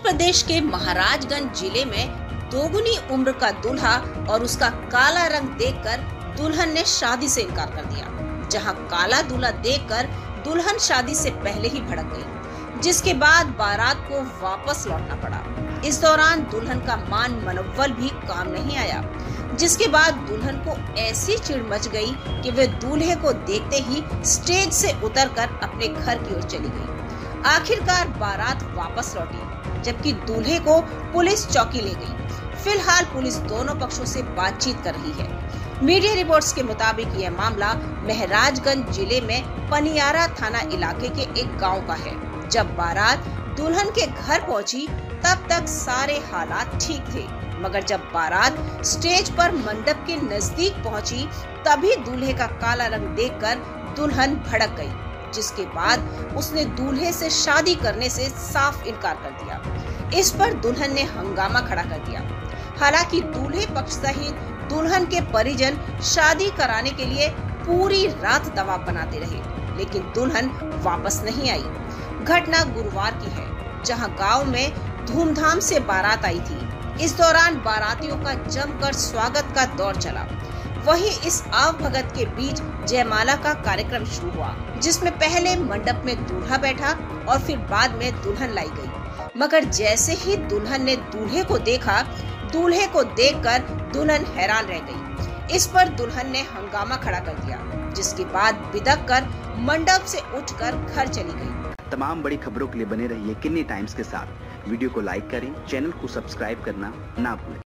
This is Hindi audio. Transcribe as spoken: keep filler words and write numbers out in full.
प्रदेश के महाराजगंज जिले में दोगुनी उम्र का दूल्हा और उसका काला रंग देखकर दुल्हन ने शादी से इनकार कर दिया। जहां काला दूल्हा देखकर दुल्हन शादी से पहले ही भड़क गई, जिसके बाद बारात को वापस लौटना पड़ा। इस दौरान दुल्हन का मान मनोबल भी काम नहीं आया, जिसके बाद दुल्हन को ऐसी चिढ़ मच गई कि वे दूल्हे को देखते ही स्टेज से उतरकर अपने घर की ओर चली गई। आखिरकार बारात वापस लौटी, जबकि दूल्हे को पुलिस चौकी ले गई। फिलहाल पुलिस दोनों पक्षों से बातचीत कर रही है। मीडिया रिपोर्ट्स के मुताबिक यह मामला महाराजगंज जिले में पनियारा थाना इलाके के एक गांव का है। जब बारात दुल्हन के घर पहुंची तब तक सारे हालात ठीक थे, मगर जब बारात स्टेज पर मंडप के नजदीक पहुंची तभी दूल्हे का काला रंग देखकर दुल्हन भड़क गई, जिसके बाद उसने दूल्हे से शादी करने से साफ इनकार कर दिया। इस पर दुल्हन ने हंगामा खड़ा कर दिया। हालांकि दूल्हे पक्ष सहित दुल्हन के परिजन शादी कराने के लिए पूरी रात दबाव बनाते रहे, लेकिन दुल्हन वापस नहीं आई। घटना गुरुवार की है, जहां गांव में धूमधाम से बारात आई थी। इस दौरान बारातियों का जमकर स्वागत का दौर चला। वहीं इस आवभगत के बीच जयमाला का कार्यक्रम शुरू हुआ, जिसमें पहले मंडप में दूल्हा बैठा और फिर बाद में दुल्हन लाई गई। मगर जैसे ही दुल्हन ने दूल्हे को देखा, दूल्हे को देखकर दुल्हन हैरान रह गई। इस पर दुल्हन ने हंगामा खड़ा कर दिया, जिसके बाद बिदक कर मंडप से उठकर घर चली गई। तमाम बड़ी खबरों के लिए बने रहिए किन्नी टाइम्स के साथ। वीडियो को लाइक करें, चैनल को सब्सक्राइब करना ना भूलें।